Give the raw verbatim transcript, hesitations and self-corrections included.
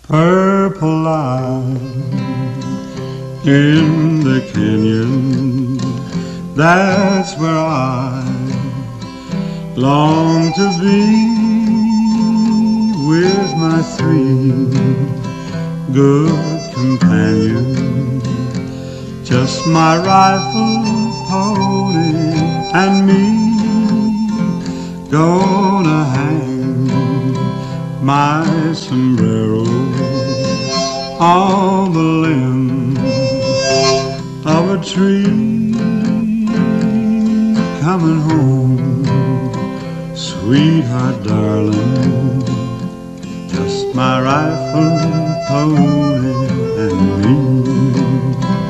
Purple line in the canyon, that's where I long to be, with my three good companions, just my rifle, pony, and me. Gonna hang my sombrero on the limb of a tree. Coming home, sweetheart darling, just my rifle, pony, and me.